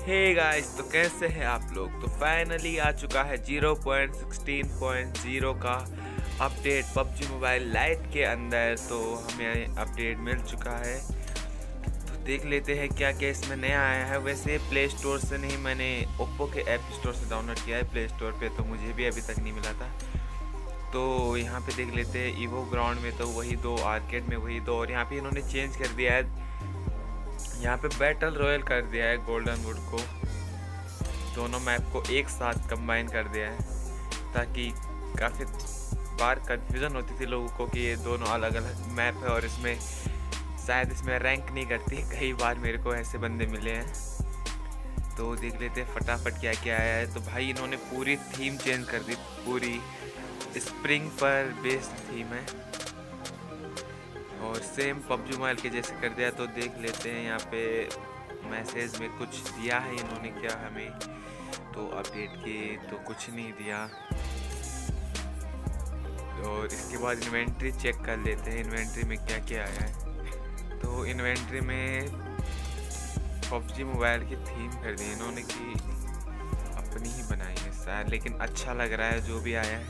Hey guys, तो कैसे हैं आप लोग। तो फाइनली आ चुका है 0.16.0 का अपडेट पबजी मोबाइल लाइट के अंदर। तो हमें अपडेट मिल चुका है, तो देख लेते हैं क्या क्या इसमें नया आया है। वैसे प्ले स्टोर से नहीं, मैंने ओप्पो के ऐप स्टोर से डाउनलोड किया है प्ले स्टोर पे, तो मुझे भी अभी तक नहीं मिला था। तो यहाँ पे देख लेते हैं, ईवो ग्राउंड में तो वही दो, आर्केड में वही दो, और यहाँ पे इन्होंने चेंज कर दिया है, यहाँ पे बैटल रॉयल कर दिया है। गोल्डन वुड को, दोनों मैप को एक साथ कंबाइन कर दिया है, ताकि काफ़ी बार कंफ्यूजन होती थी लोगों को कि ये दोनों अलग अलग मैप है और इसमें शायद इसमें रैंक नहीं करती। कई बार मेरे को ऐसे बंदे मिले हैं। तो देख लेते हैं फटाफट क्या क्या आया है। तो भाई इन्होंने पूरी थीम चेंज कर दी, पूरी स्प्रिंग पर बेस्ड थीम है और सेम पबजी मोबाइल के जैसे कर दिया। तो देख लेते हैं, यहाँ पे मैसेज में कुछ दिया है इन्होंने क्या हमें, तो अपडेट के तो कुछ नहीं दिया। और इसके बाद इन्वेंट्री चेक कर लेते हैं, इन्वेंट्री में क्या क्या आया है। तो इन्वेंट्री में पबजी मोबाइल की थीम कर दी इन्होंने, कि अपनी ही बनाई है शायद, लेकिन अच्छा लग रहा है जो भी आया है।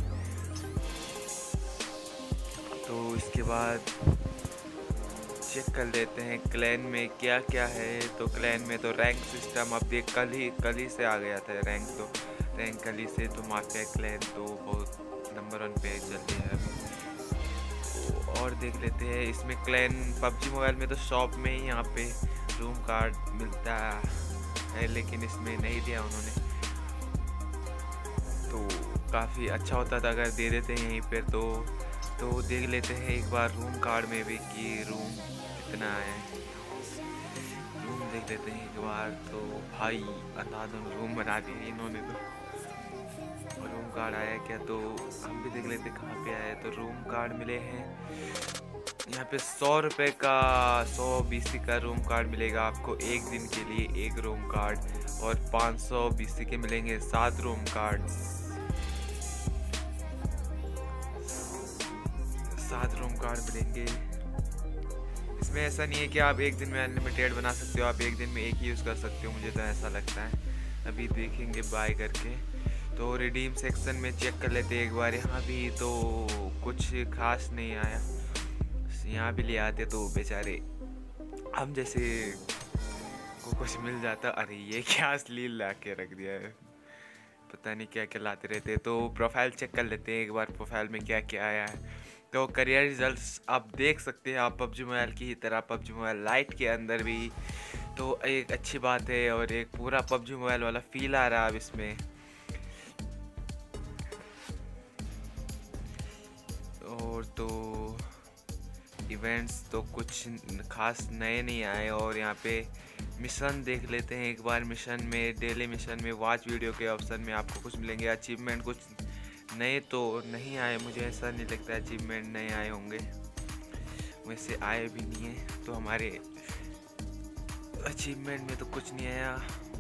तो इसके बाद चेक कर लेते हैं क्लैन में क्या क्या है। तो क्लैन में तो रैंक सिस्टम अब देख कल ही से आ गया था रैंक, तो रैंक कल ही से। तो माफिया क्लैन तो बहुत नंबर 1 पे चल रही है अभी। तो और देख लेते हैं इसमें क्लैन पबजी मोबाइल में तो शॉप में ही यहाँ पे रूम कार्ड मिलता है, लेकिन इसमें नहीं दिया उन्होंने। तो काफ़ी अच्छा होता था अगर दे देते यहीं पर। तो देख लेते हैं एक बार रूम कार्ड में भी कि रूम कितना है। रूम देख लेते हैं एक बार। तो भाई अंधाधुन रूम बना दिए इन्होंने। तो रूम कार्ड आया क्या, तो हम भी देख लेते कहाँ पे आया। तो रूम कार्ड मिले हैं यहाँ पे 100 रुपये का, 100 BC का रूम कार्ड मिलेगा आपको एक दिन के लिए, एक रूम कार्ड। और 500 BC के मिलेंगे 7 रूम कार्ड्स, 7 रूम कार्ड मिलेंगे। इसमें ऐसा नहीं है कि आप एक दिन में अनलिमिटेड बना सकते हो, आप एक दिन में एक ही यूज़ कर सकते हो, मुझे तो ऐसा लगता है। अभी देखेंगे बाय करके। तो रिडीम सेक्शन में चेक कर लेते हैं एक बार। यहाँ भी तो कुछ खास नहीं आया, यहाँ भी ले आते तो बेचारे हम जैसे को कुछ मिल जाता। अरे ये क्या अश्लील ला के रख दिया है, पता नहीं क्या क्या लाते रहते। तो प्रोफाइल चेक कर लेते हैं एक बार, प्रोफाइल में क्या क्या आया है। तो करियर रिजल्ट्स आप देख सकते हैं, आप पबजी मोबाइल की ही तरह पबजी मोबाइल लाइट के अंदर भी। तो एक अच्छी बात है, और एक पूरा पबजी मोबाइल वाला फील आ रहा है अब इसमें। और तो इवेंट्स तो कुछ खास नए नहीं आए। और यहाँ पे मिशन देख लेते हैं एक बार। मिशन में, डेली मिशन में वॉच वीडियो के ऑप्शन में आपको कुछ मिलेंगे। अचीवमेंट कुछ नए तो नहीं आए, मुझे ऐसा नहीं लगता अचीवमेंट नए आए होंगे, वैसे आए भी नहीं है। तो हमारे अचीवमेंट में तो कुछ नहीं आया,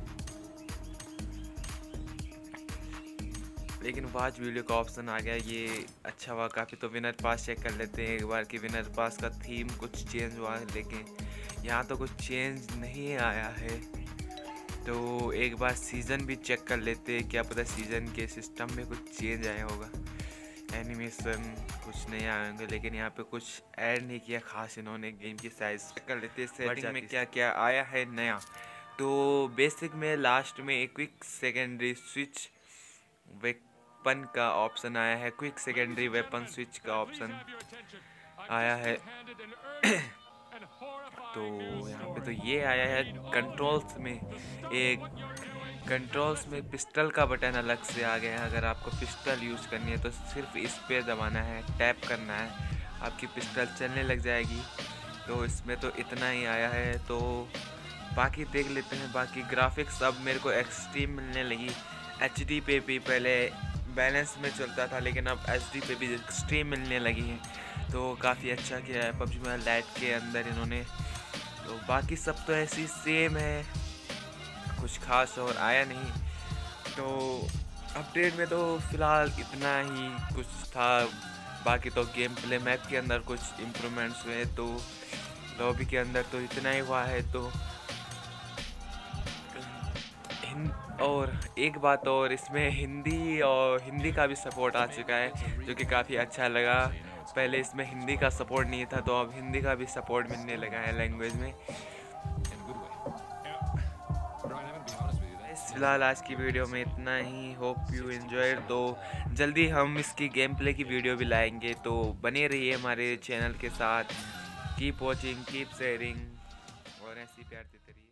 लेकिन वॉच वीडियो का ऑप्शन आ गया, ये अच्छा हुआ काफ़ी। तो विनर पास चेक कर लेते हैं एक बार कि विनर पास का थीम कुछ चेंज हुआ है, लेकिन यहाँ तो कुछ चेंज नहीं आया है। तो एक बार सीज़न भी चेक कर लेते हैं, क्या पता सीज़न के सिस्टम में कुछ चेंज आया होगा, एनिमेशन कुछ नहीं आए होंगे। लेकिन यहाँ पे कुछ ऐड नहीं किया खास इन्होंने। गेम की साइज चेक कर लेते हैं, सेटिंग में क्या क्या आया है नया। तो बेसिक में लास्ट में एक क्विक सेकेंडरी स्विच वेपन का ऑप्शन आया है, क्विक सेकेंडरी वेपन स्विच का ऑप्शन आया है। तो यहाँ पे तो ये आया है कंट्रोल्स में, एक कंट्रोल्स में पिस्टल का बटन अलग से आ गया है। अगर आपको पिस्टल यूज़ करनी है तो सिर्फ इस पे दबाना है, टैप करना है, आपकी पिस्टल चलने लग जाएगी। तो इसमें तो इतना ही आया है। तो बाकी देख लेते हैं बाकी ग्राफिक्स। अब मेरे को एक्सट्रीम मिलने लगी, HD पे भी पहले बैलेंस में चलता था, लेकिन अब HD पे भी एक्सट्रीम मिलने लगी है। तो काफ़ी अच्छा किया है पबजी मोबाइल लाइट के अंदर इन्होंने। तो बाकी सब तो ऐसी सेम है, कुछ खास और आया नहीं। तो अपडेट में तो फ़िलहाल इतना ही कुछ था। बाकी तो गेम प्ले मैप के अंदर कुछ इम्प्रूवमेंट्स हुए, तो लॉबी के अंदर तो इतना ही हुआ है। तो और एक बात और, इसमें हिंदी का भी सपोर्ट आ चुका है, जो कि काफ़ी अच्छा लगा। पहले इसमें हिंदी का सपोर्ट नहीं था, तो अब हिंदी का भी सपोर्ट मिलने लगा है लैंग्वेज में। फिलहाल आज की वीडियो में इतना ही। Hope you enjoyed. तो जल्दी हम इसकी गेम प्ले की वीडियो भी लाएंगे, तो बने रहिए हमारे चैनल के साथ। कीप वॉचिंग, कीप शेयरिंग और ऐसी प्यार देते रहिए।